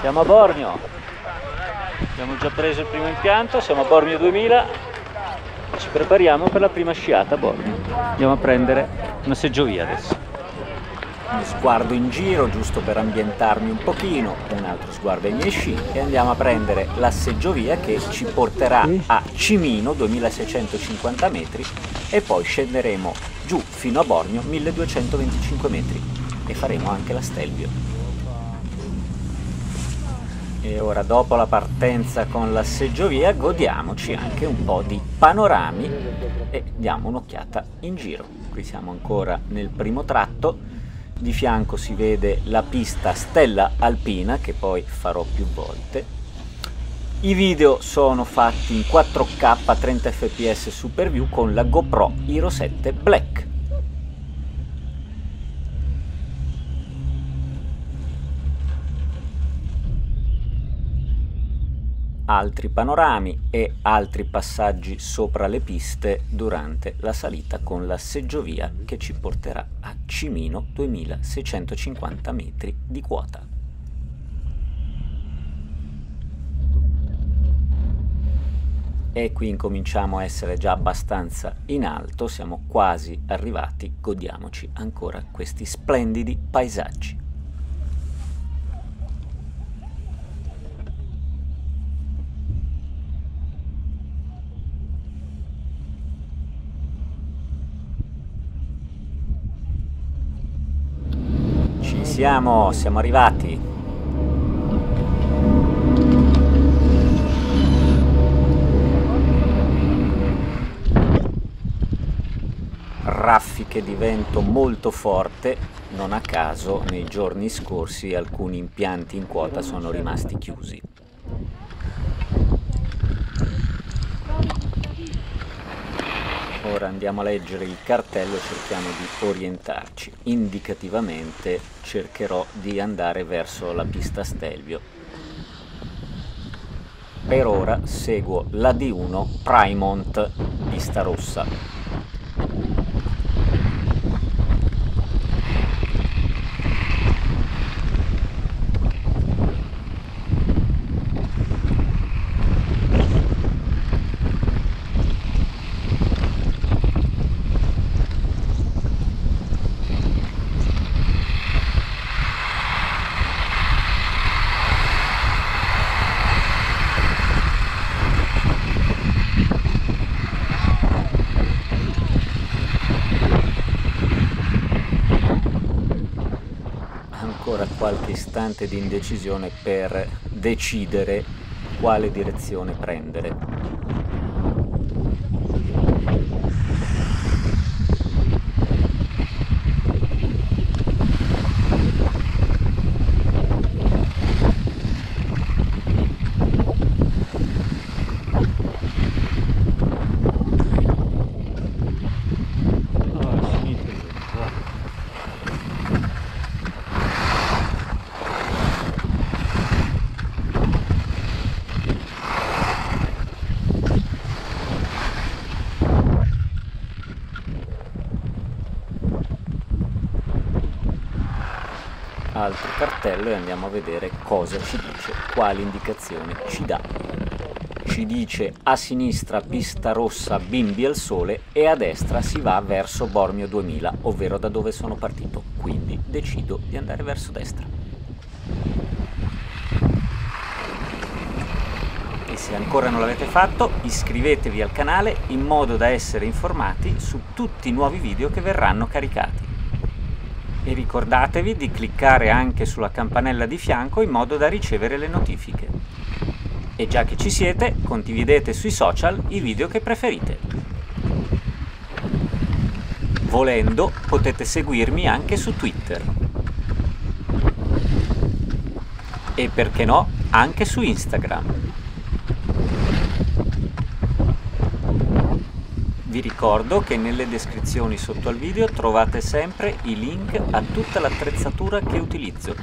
Siamo a Bormio, abbiamo già preso il primo impianto, siamo a Bormio 2000 e ci prepariamo per la prima sciata a Bormio. Andiamo a prendere una seggiovia adesso. Uno sguardo in giro giusto per ambientarmi un pochino, un altro sguardo ai miei sci e andiamo a prendere la seggiovia che ci porterà a Cimino 2650 metri e poi scenderemo giù fino a Bormio 1225 metri e faremo anche la Stelvio. E ora, dopo la partenza con la seggiovia, godiamoci anche un po' di panorami e diamo un'occhiata in giro. Qui siamo ancora nel primo tratto, di fianco si vede la pista Stella Alpina che poi farò più volte. I video sono fatti in 4K a 30 fps Super View con la GoPro Hero 7 Black. Altri panorami e altri passaggi sopra le piste durante la salita con la seggiovia che ci porterà a Cimino 2650 metri di quota. E qui incominciamo a essere già abbastanza in alto, siamo quasi arrivati, godiamoci ancora questi splendidi paesaggi. Siamo arrivati. Raffiche di vento molto forte, non a caso nei giorni scorsi alcuni impianti in quota sono rimasti chiusi. Ora andiamo a leggere il cartello e cerchiamo di orientarci. Indicativamente cercherò di andare verso la pista Stelvio. Per ora seguo la D1 Primont, pista rossa. Ancora qualche istante di indecisione per decidere quale direzione prendere. Altro cartello e andiamo a vedere cosa ci dice, quali indicazioni ci dà. Ci dice a sinistra pista rossa Bimbi al Sole e a destra si va verso Bormio 2000, ovvero da dove sono partito, quindi decido di andare verso destra. E se ancora non l'avete fatto, iscrivetevi al canale in modo da essere informati su tutti i nuovi video che verranno caricati. E ricordatevi di cliccare anche sulla campanella di fianco in modo da ricevere le notifiche. E già che ci siete, condividete sui social i video che preferite. Volendo, potete seguirmi anche su Twitter. E perché no, anche su Instagram. Vi ricordo che nelle descrizioni sotto al video trovate sempre i link a tutta l'attrezzatura che utilizzo.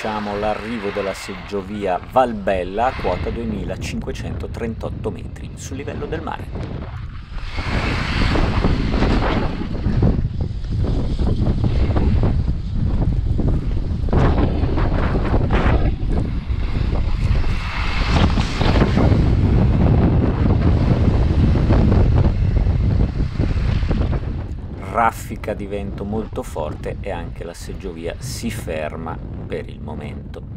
facciamo l'arrivo della seggiovia Valbella a quota 2538 metri sul livello del mare. Raffica di vento molto forte e anche la seggiovia si ferma per il momento.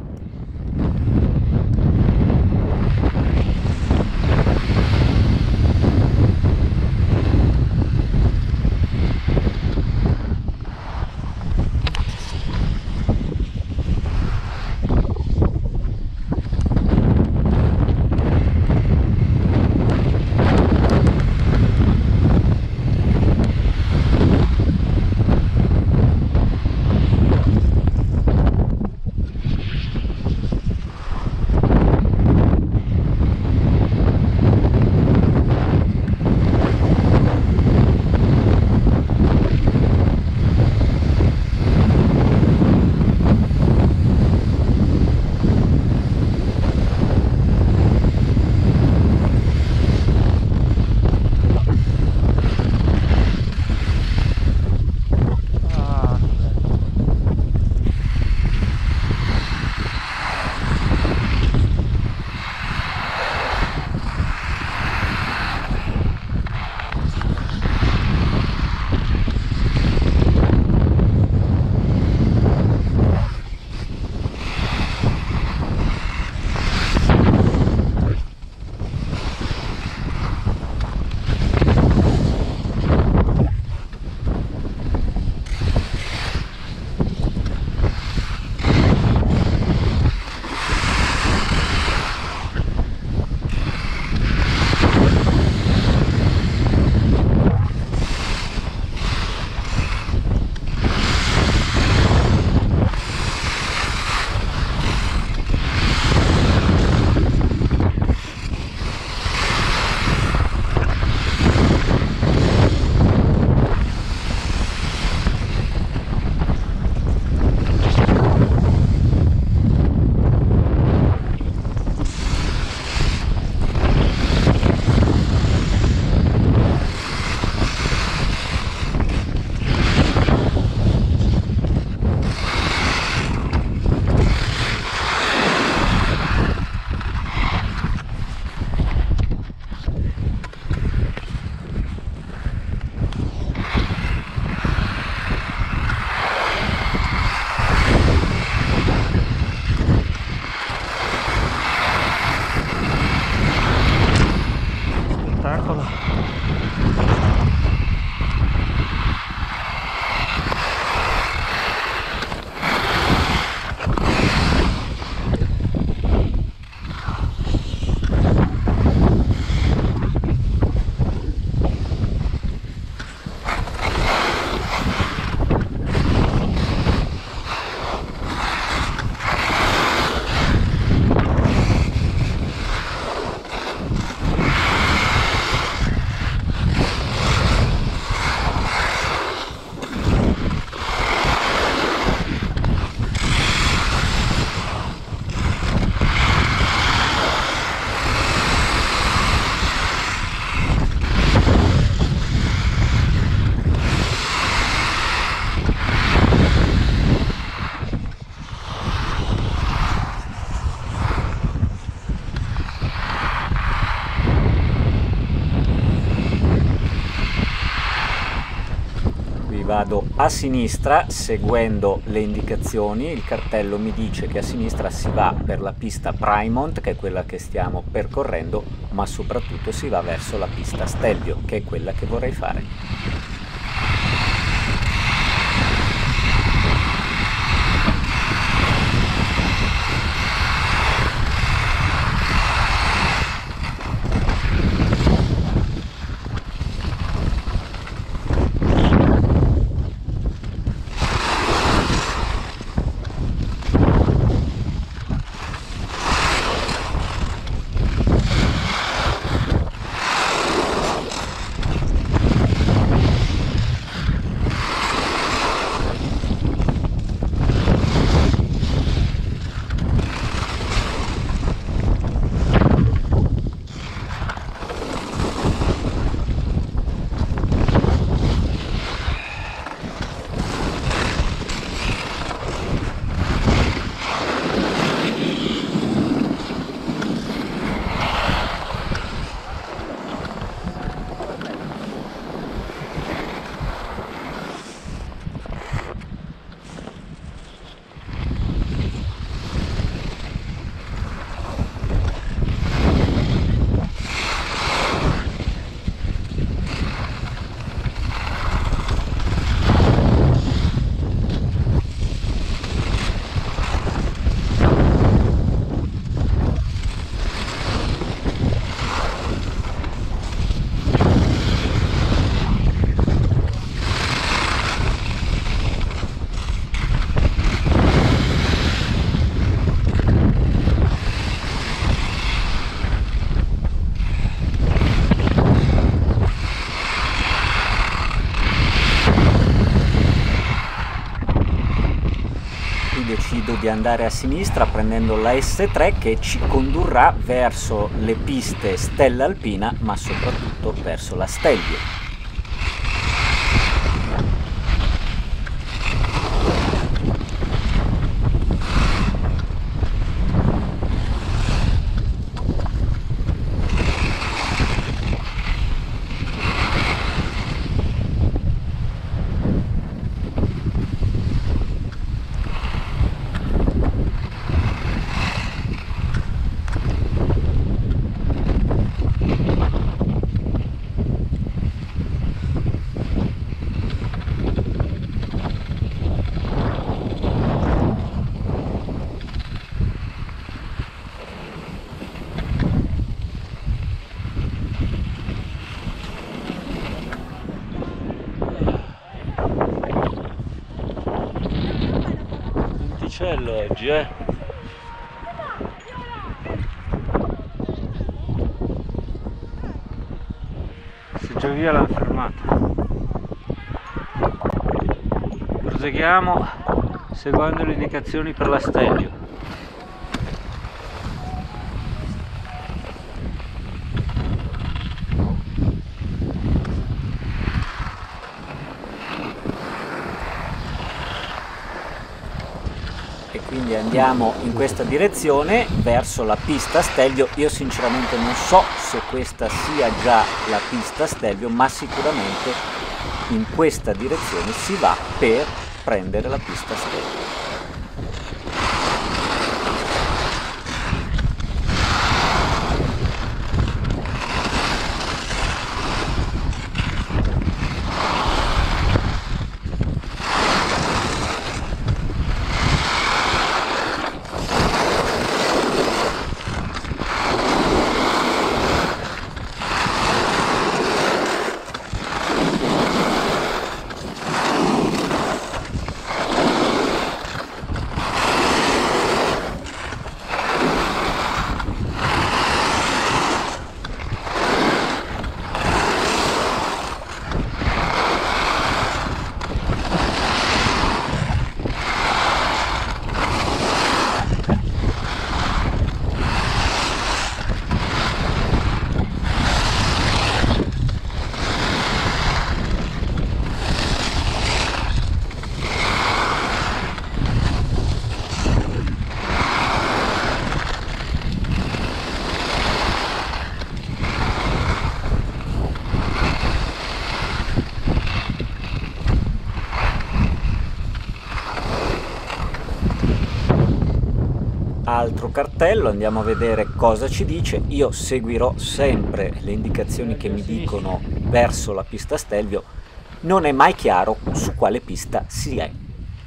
Vado a sinistra seguendo le indicazioni, il cartello mi dice che a sinistra si va per la pista Primont, che è quella che stiamo percorrendo, ma soprattutto si va verso la pista Stelvio, che è quella che vorrei fare. di andare a sinistra prendendo la S3 che ci condurrà verso le piste Stella Alpina, ma soprattutto verso la Stelvio. Oggi, seggiovia l'hanno fermata. Proseguiamo seguendo le indicazioni per la Stelvio. Quindi andiamo in questa direzione verso la pista Stelvio. Io sinceramente non so se questa sia già la pista Stelvio, ma sicuramente in questa direzione si va per prendere la pista Stelvio. Altro cartello, andiamo a vedere cosa ci dice. Io seguirò sempre le indicazioni che mi dicono verso la pista Stelvio. Non è mai chiaro su quale pista si è.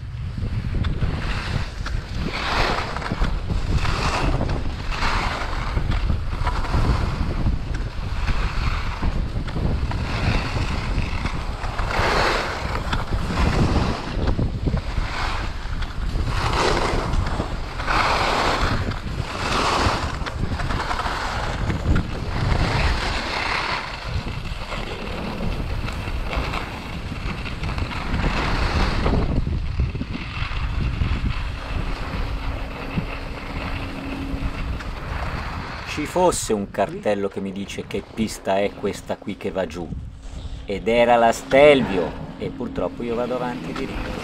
Ci fosse un cartello che mi dice che pista è questa qui che va giù, ed era la Stelvio, e purtroppo io vado avanti diritto.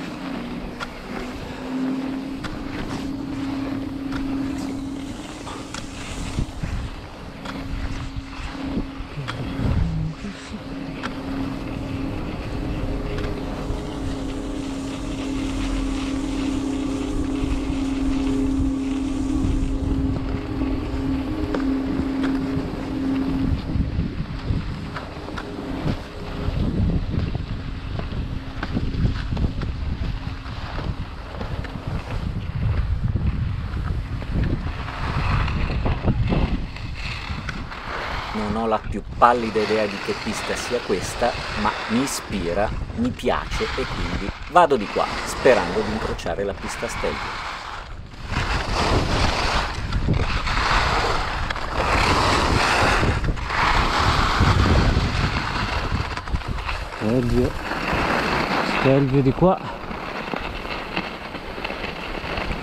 Non ho la più pallida idea di che pista sia questa, ma mi ispira, mi piace e quindi vado di qua, sperando di incrociare la pista Stelvio. Stelvio di qua.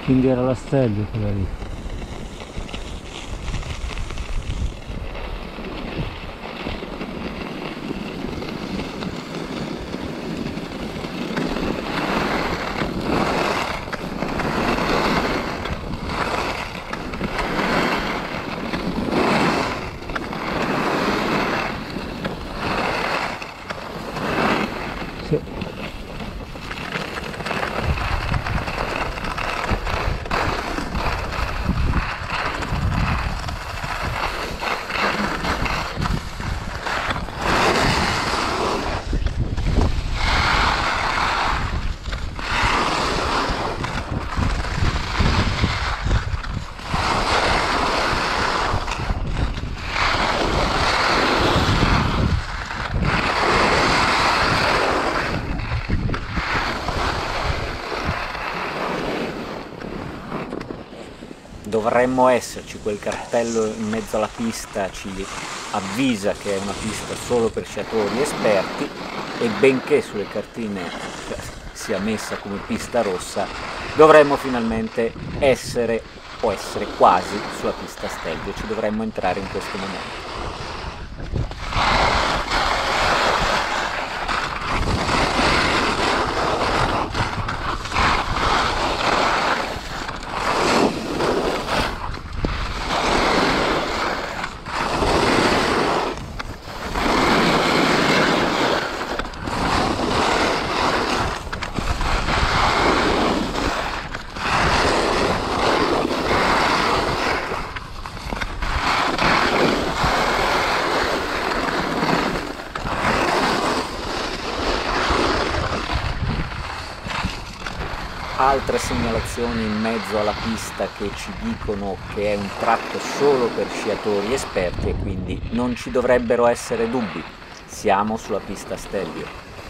Quindi era la Stelvio quella lì. Sì. Dovremmo esserci, quel cartello in mezzo alla pista ci avvisa che è una pista solo per sciatori esperti e benché sulle cartine sia messa come pista rossa, dovremmo finalmente essere o essere quasi sulla pista Stelvio, ci dovremmo entrare in questo momento. Altre segnalazioni in mezzo alla pista che ci dicono che è un tratto solo per sciatori esperti e quindi non ci dovrebbero essere dubbi, siamo sulla pista Stelvio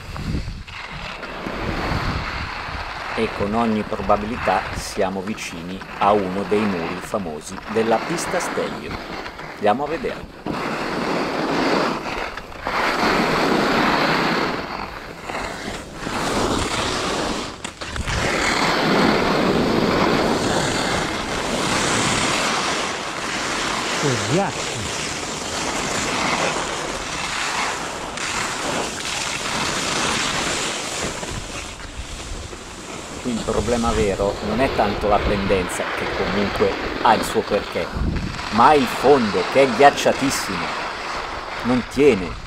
e con ogni probabilità siamo vicini a uno dei muri famosi della pista Stelvio. Andiamo a vedere. Ghiaccio. Qui il problema vero non è tanto la pendenza, che comunque ha il suo perché, ma il fondo che è ghiacciatissimo, non tiene.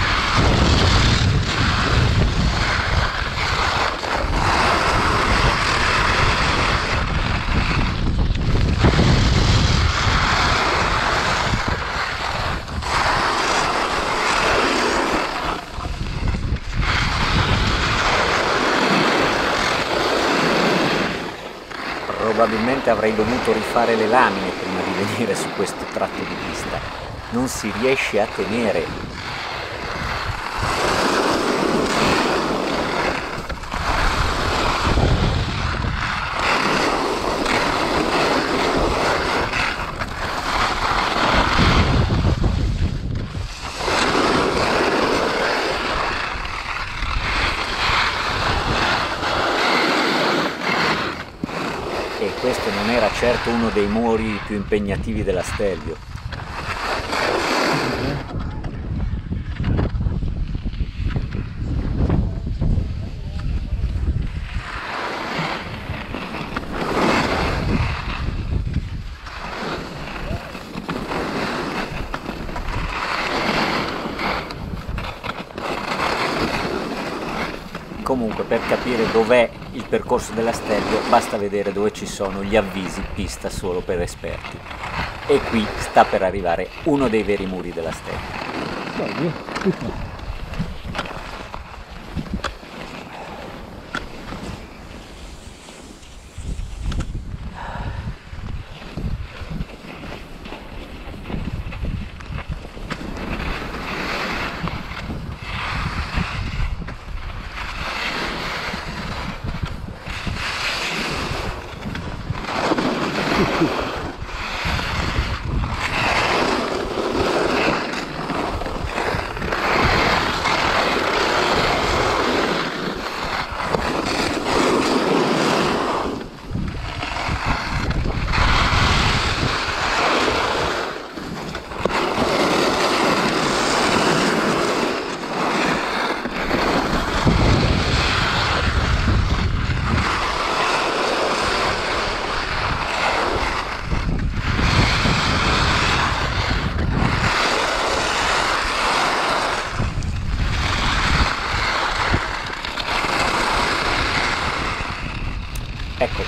Probabilmente avrei dovuto rifare le lamine prima di venire su questo tratto di pista. Non si riesce a tenere. E questo non era certo uno dei muri più impegnativi della Stelvio. Comunque, per capire dov'è il percorso della Stelvio basta vedere dove ci sono gli avvisi pista solo per esperti. E qui sta per arrivare uno dei veri muri della Stelvio.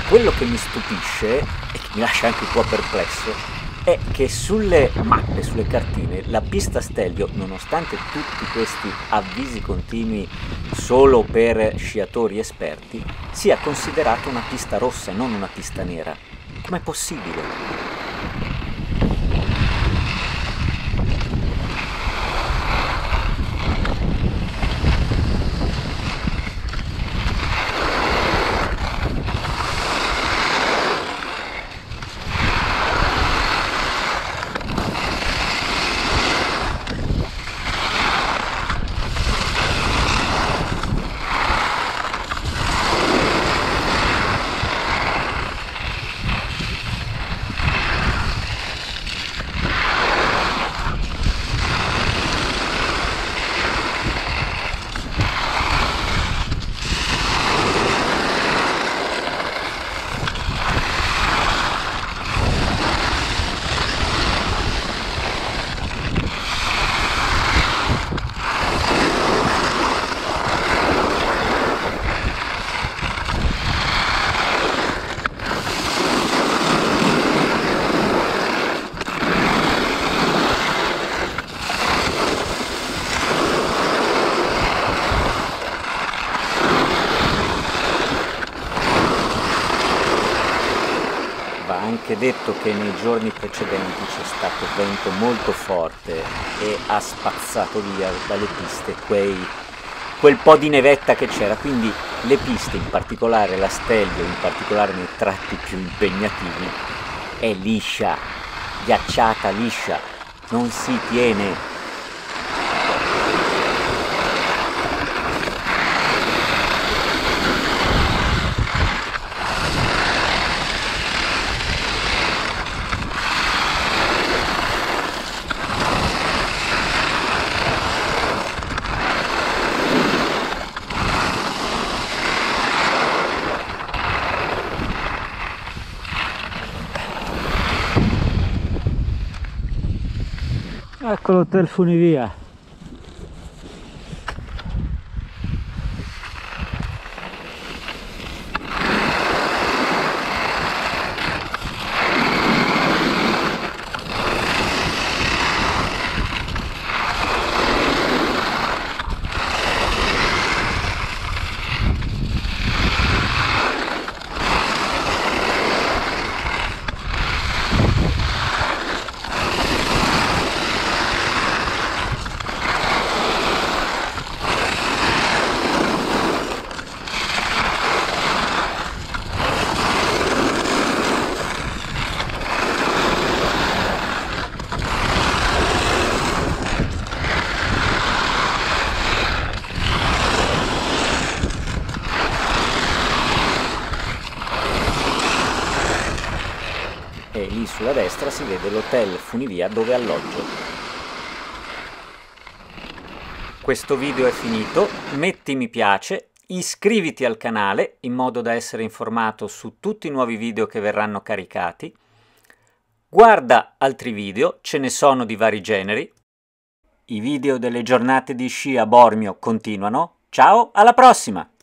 quello che mi stupisce e che mi lascia anche un po' perplesso è che sulle mappe, sulle cartine, la pista Stelvio, nonostante tutti questi avvisi continui solo per sciatori esperti, sia considerata una pista rossa e non una pista nera. Com'è possibile? Va anche detto che nei giorni precedenti c'è stato vento molto forte e ha spazzato via dalle piste quel po' di nevetta che c'era, quindi le piste, in particolare la Stelvio, in particolare nei tratti più impegnativi, è liscia, ghiacciata liscia, non si tiene. Ecco l'hotel Funivia. E lì sulla destra si vede l'hotel Funivia dove alloggio. Questo video è finito, metti mi piace, iscriviti al canale in modo da essere informato su tutti i nuovi video che verranno caricati, guarda altri video, ce ne sono di vari generi, i video delle giornate di sci a Bormio continuano, ciao, alla prossima!